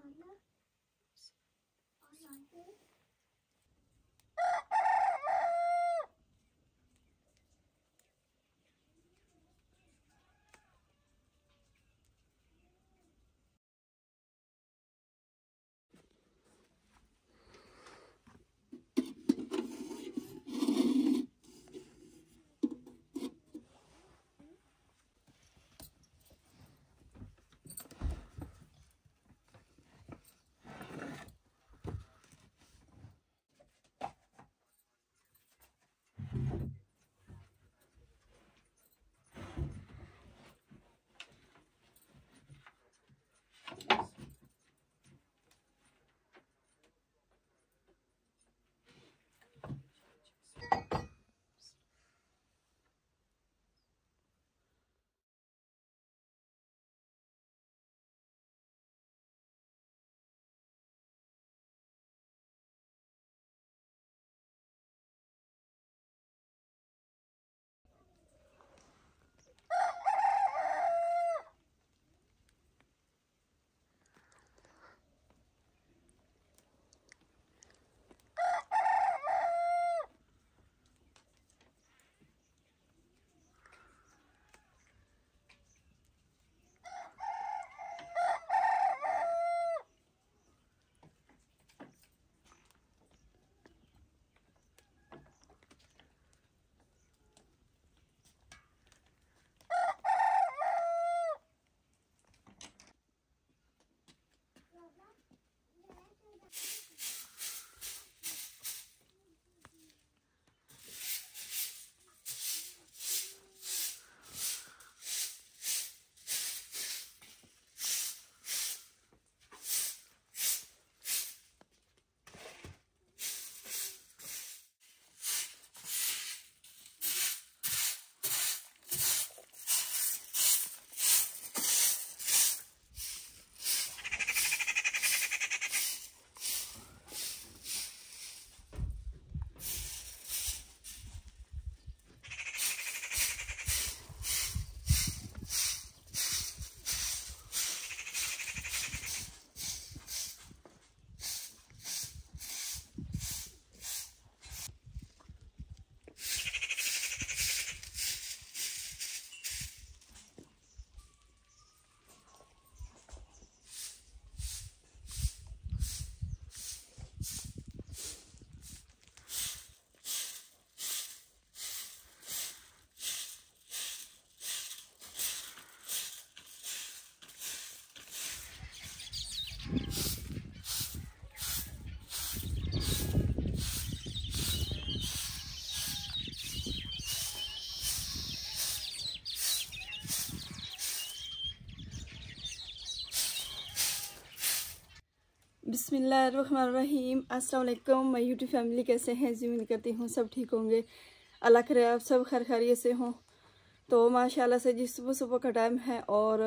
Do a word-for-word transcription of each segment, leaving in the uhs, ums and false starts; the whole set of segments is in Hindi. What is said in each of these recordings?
बिस्मिल्लाहिर्रहमानिर्रहीम। अस्सलाम वालेकुम माय यूट्यूब फैमिली, कैसे हैं? उम्मीद करती हूँ सब ठीक होंगे। अल्लाह करे आप सब खैर खैरियत से हों। तो माशाल्लाह से जी सुबह सुबह का टाइम है और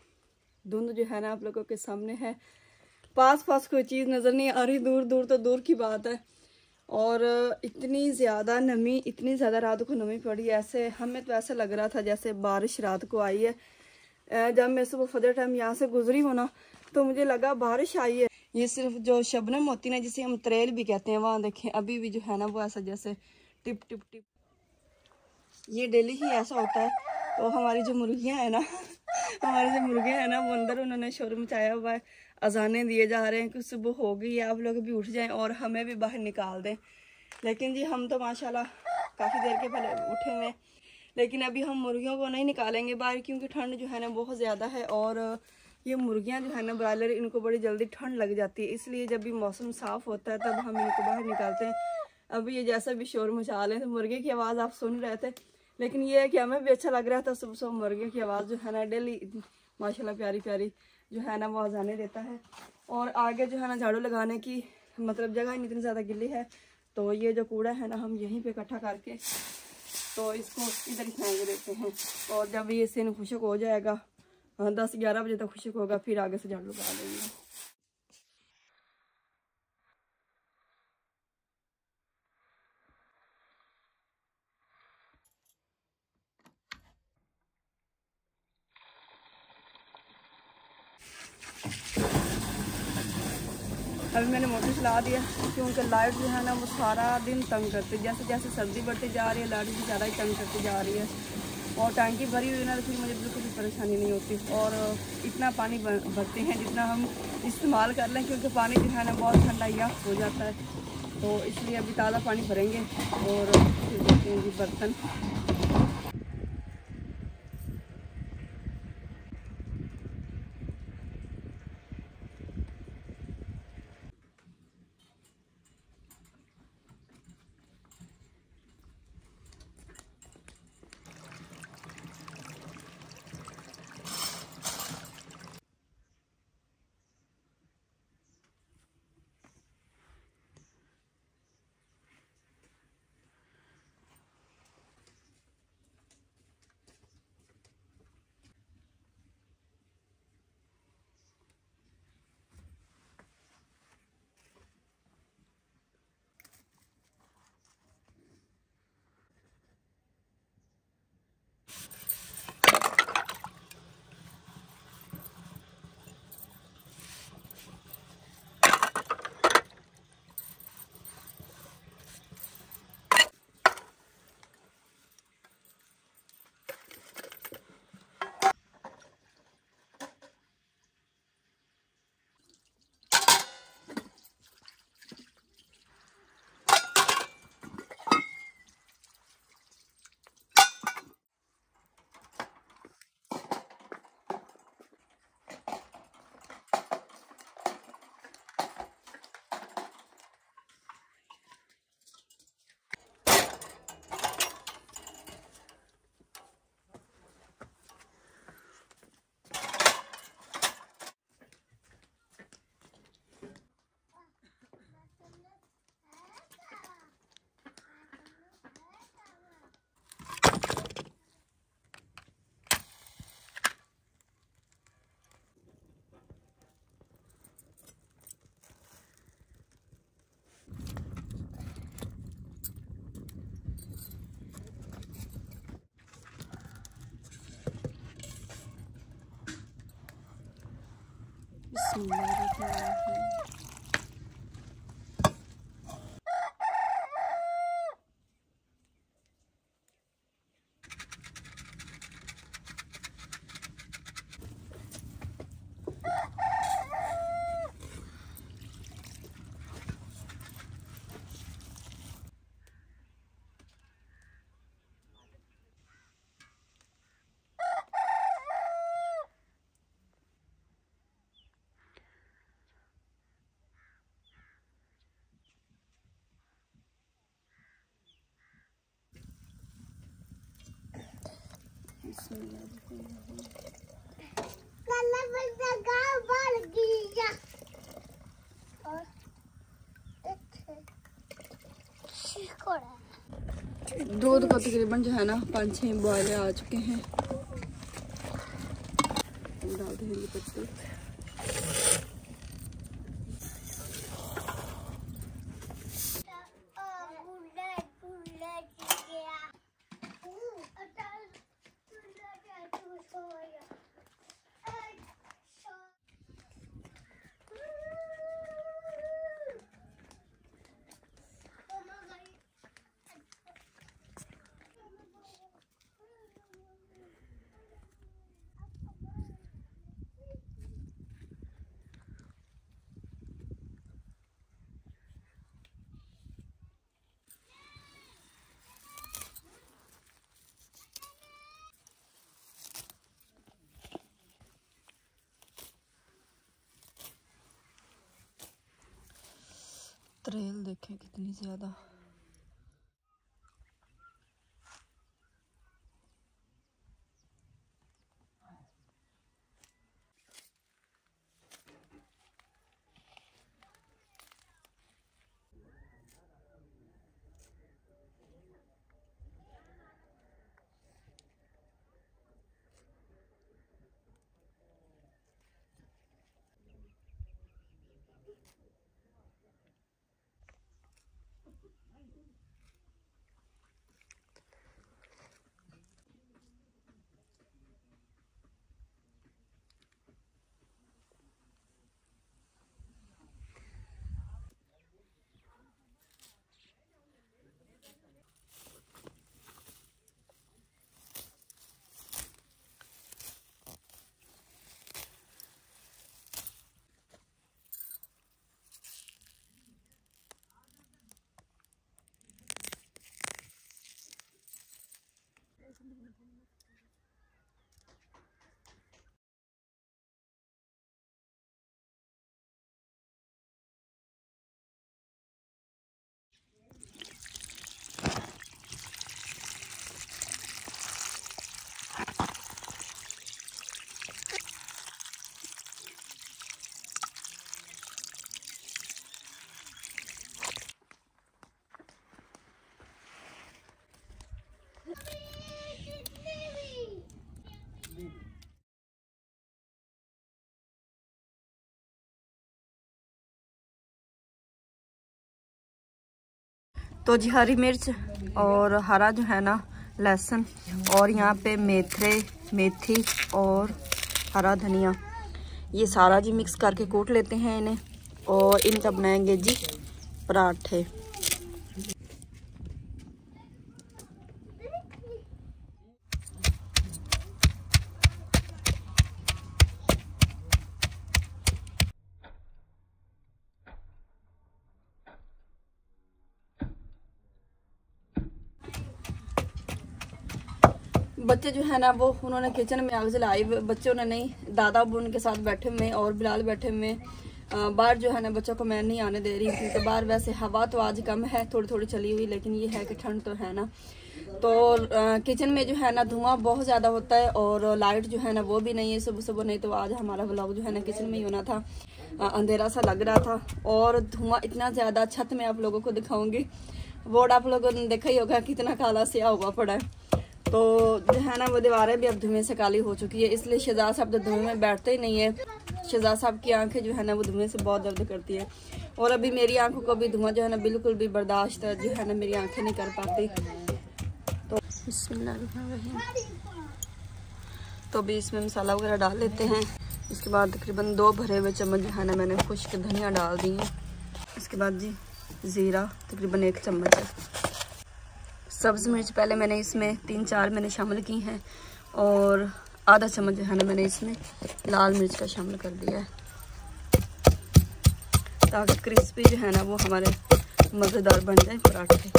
धुंध जो है ना आप लोगों के सामने है। पास पास कोई चीज़ नज़र नहीं आ रही, दूर दूर तो दूर की बात है। और इतनी ज़्यादा नमी, इतनी ज़्यादा रात को नमी पड़ी, ऐसे हमें तो ऐसा लग रहा था जैसे बारिश रात को आई है। जब मैं सुबह फजर टाइम यहाँ से गुजरी हूँ ना तो मुझे लगा बारिश आई है। ये सिर्फ जो शबनम होती ना, जिसे हम त्रेल भी कहते हैं, वहाँ देखें अभी भी जो है ना वो ऐसा जैसे टिप टिप टिप, ये डेली ही ऐसा होता है। तो हमारी जो मुर्गियाँ हैं ना हमारी जो मुर्गियाँ हैं ना वो अंदर उन्होंने शोर मचाया हुआ है, अजानें दिए जा रहे हैं कि सुबह हो गई है, आप लोग भी उठ जाएं और हमें भी बाहर निकाल दें। लेकिन जी हम तो माशाल्लाह काफ़ी देर के पहले उठे हुए, लेकिन अभी हम मुर्गियों को नहीं निकालेंगे बाहर, क्योंकि ठंड जो है ना बहुत ज़्यादा है। और ये मुर्गियां जो है ना ब्रॉयलर, इनको बड़ी जल्दी ठंड लग जाती है, इसलिए जब भी मौसम साफ़ होता है तब हम इनको बाहर निकालते हैं। अभी ये जैसा भी शोर मचा लें, तो मुर्गे की आवाज़ आप सुन रहे थे, लेकिन ये है कि हमें भी अच्छा लग रहा था। सुबह सुबह मुर्गे की आवाज़ जो है ना डेली माशाल्लाह प्यारी प्यारी जो है ना वो आने देता है। और आगे जो है ना झाड़ू लगाने की मतलब जगह नहीं इतनी ज़्यादा गिल्ली है, तो ये जो कूड़ा है ना हम यहीं पर इकट्ठा करके तो इसको इधर ही फेंक देते हैं। और जब ये सीन खुशक हो जाएगा, हाँ दस ग्यारह बजे तक खुशक होगा, फिर आगे से झाड़ू लगा देंगे। अभी मैंने मोटर चला दिया क्योंकि लाइट जो है ना वो सारा दिन तंग करती है। जैसे जैसे सर्दी बढ़ती जा रही है लाइट भी ज़्यादा ही तंग करती जा रही है। और टंकी भरी हुई ना तो फिर मुझे बिल्कुल भी परेशानी नहीं होती। और इतना पानी भरते हैं जितना हम इस्तेमाल कर लें, क्योंकि पानी जो है ना बहुत ठंडा या हो जाता है। तो इसलिए अभी ताज़ा पानी भरेंगे और फिर देखते हैं जी बर्तन। दूध का तकरीबन जो है ना पाँच छः बॉयले आ चुके हैं। डाल देंगे पत्ते। त्रेल देखें कितनी ज़्यादा। तो जी हरी मिर्च और हरा जो है ना लहसुन, और यहाँ पे मेथरे मेथी और हरा धनिया, ये सारा जी मिक्स करके कूट लेते हैं इन्हें, और इनका बनाएंगे जी पराठे। बच्चे जो है ना वो उन्होंने किचन में आग जलाई, बच्चों ने नहीं, दादा अब उनके साथ बैठे हुए और बिलाल बैठे हुए। बाहर जो है ना बच्चों को मैं नहीं आने दे रही क्योंकि बाहर वैसे हवा तो आज कम है, थोड़ी थोड़ी चली हुई, लेकिन ये है कि ठंड तो है ना। तो आ, किचन में जो है ना धुआं बहुत ज़्यादा होता है और लाइट जो है ना वो भी नहीं है सुबह सुबह, नहीं तो आज हमारा व्लॉग जो है ना किचन में ही होना था। आ, अंधेरा सा लग रहा था और धुआं इतना ज़्यादा। छत में आप लोगों को दिखाऊंगी, बोर्ड आप लोगों ने देखा ही होगा कितना काला स्या हुआ पड़ा है। तो जो है ना वो दीवारें भी अब धुएं से काली हो चुकी है, इसलिए शहजाद साहब तो धुएं में बैठते ही नहीं है। शहजाद साहब की आंखें जो है ना वो धुएं से बहुत दर्द करती है, और अभी मेरी आंखों को भी धुआं जो है ना बिल्कुल भी बर्दाश्त जो है ना मेरी आंखें नहीं कर पाती। तो तो अभी इसमें मसाला वगैरह डाल लेते हैं। इसके बाद तकरीबन दो भरे हुए चम्मच जो है ना मैंने खुश्क धनिया डाल दी है। इसके बाद जी ज़ीरा तकरीबन एक चम्मच है। सब्ज़ मिर्च पहले मैंने इसमें तीन चार मैंने शामिल की हैं, और आधा चम्मच जो है ना मैंने इसमें लाल मिर्च का शामिल कर दिया है, ताकि क्रिस्पी जो है ना वो हमारे मज़ेदार बन जाए पराठे।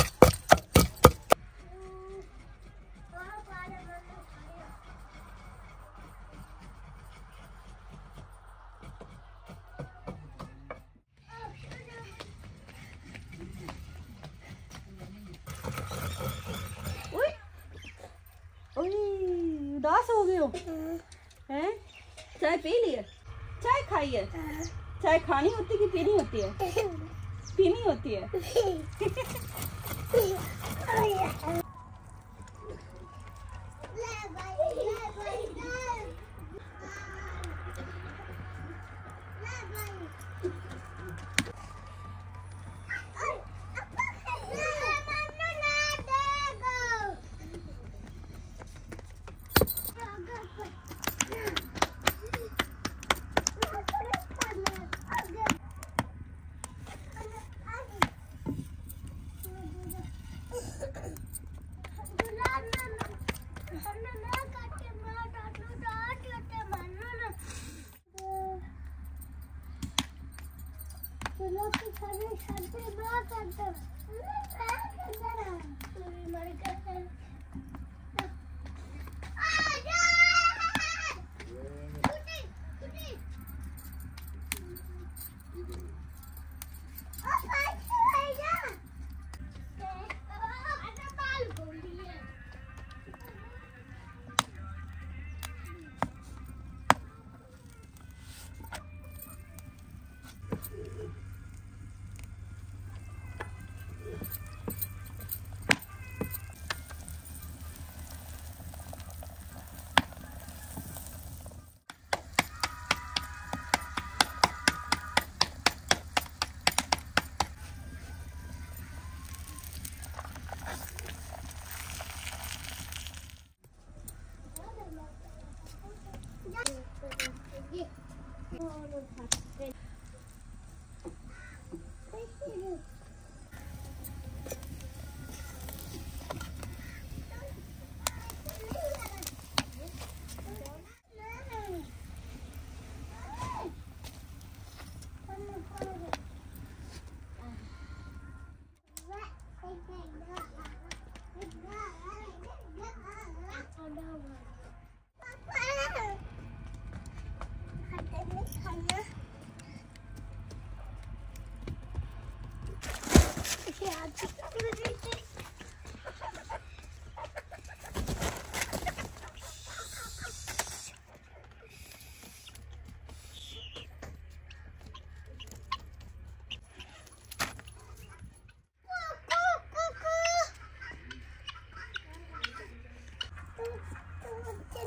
उदास हो गए हो हैं? चाय पी लिए? चाय खाई है? चाय खानी होती कि पीनी होती है? पीनी होती है।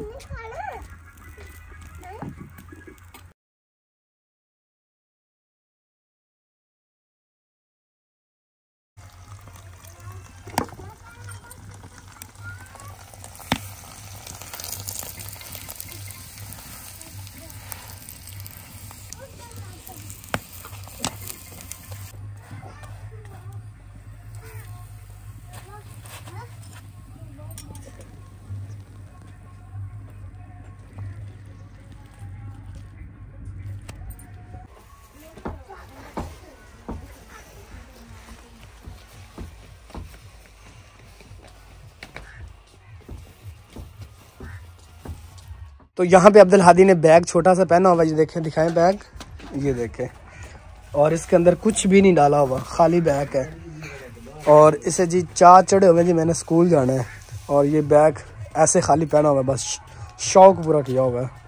तो यहाँ पे अब्दुल हादी ने बैग छोटा सा पहना हुआ, ये देखें, दिखाएं बैग, ये देखें, और इसके अंदर कुछ भी नहीं डाला हुआ, खाली बैग है। और इसे जी चार चढ़े हुए जी मैंने स्कूल जाना है, और ये बैग ऐसे खाली पहना हुआ है, बस शौक पूरा किया हुआ है।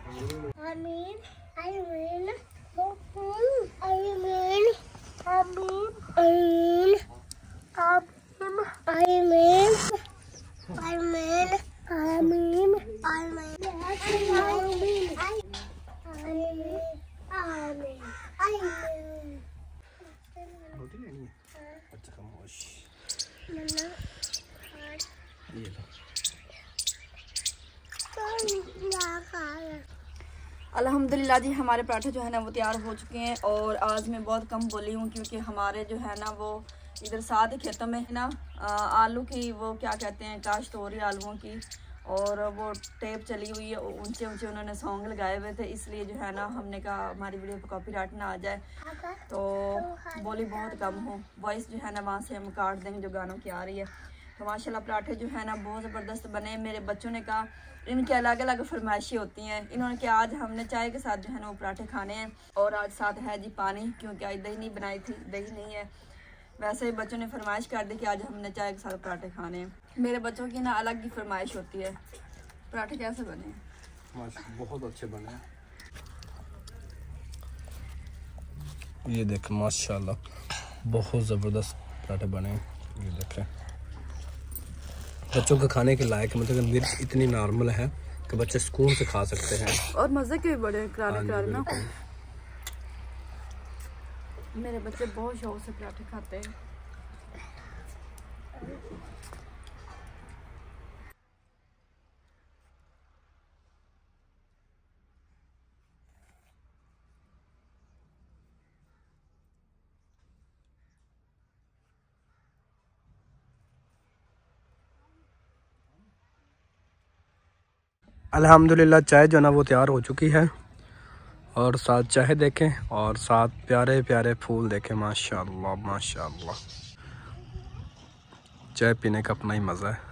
अल्हम्दुलिल्लाह जी, हमारे पराठे जो है ना वो तैयार हो चुके हैं। और आज मैं बहुत कम बोली हूँ क्योंकि हमारे जो है ना वो इधर साथ ही खेतों में है ना आलू की वो क्या कहते हैं काश्त हो रही है आलूओं की, और वो टेप चली हुई है, ऊंचे ऊंचे उन्होंने सॉन्ग लगाए हुए थे, इसलिए जो है ना हमने कहा हमारी वीडियो पर कॉपीराइट ना आ जाए, तो बोली बहुत कम हो, वॉइस जो है ना वहाँ से हम काट देंगे जो गानों की आ रही है। तो माशाल्लाह पराठे जो है ना बहुत ज़बरदस्त बने। मेरे बच्चों ने कहा, इनकी अलग अलग फरमाइशें होती हैं, इन्होंने कहा आज हमने चाय के साथ जो है ना वो पराठे खाने हैं, और आज साथ है जी पानी, क्योंकि आज दही नहीं बनाई थी, दही नहीं है। वैसे ही बच्चों ने फरमाइश कर दी कि आज हमने चाय के साथ पराठे खाने हैं। मेरे बच्चों की ना अलग ही फरमाइश होती है। पराठे कैसे बने हैं? बहुत अच्छे बने हैं, ये देखें माशाल्लाह बहुत ज़बरदस्त पराठे बने हैं। ये देखें बच्चों के खाने के लायक, मतलब मिर्च इतनी नॉर्मल है कि बच्चे सुकून से खा सकते हैं, और मज़े के भी बड़े करारे करारे ना। मेरे बच्चे बहुत शौक से पराठे खाते हैं। अल्हम्दुलिल्लाह चाय जो ना वो तैयार हो चुकी है, और साथ चाय देखें और साथ प्यारे प्यारे फूल देखें, माशाल्लाह माशाल्लाह। चाय पीने का अपना ही मज़ा है।